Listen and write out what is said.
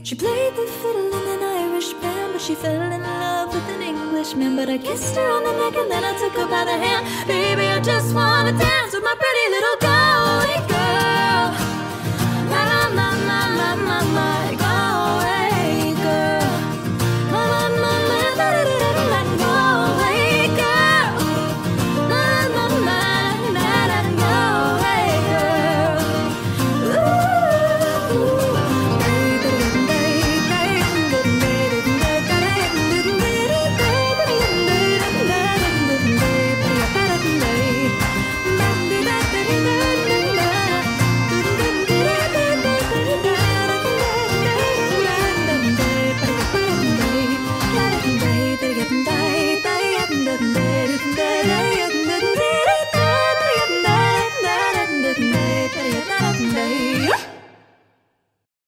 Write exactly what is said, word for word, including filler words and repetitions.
She played the fiddle in an Irish band, but she fell in love with an Englishman. But I kissed her on the neck and then I took her by the hand. Baby, I just wanna dance with my pretty little girl.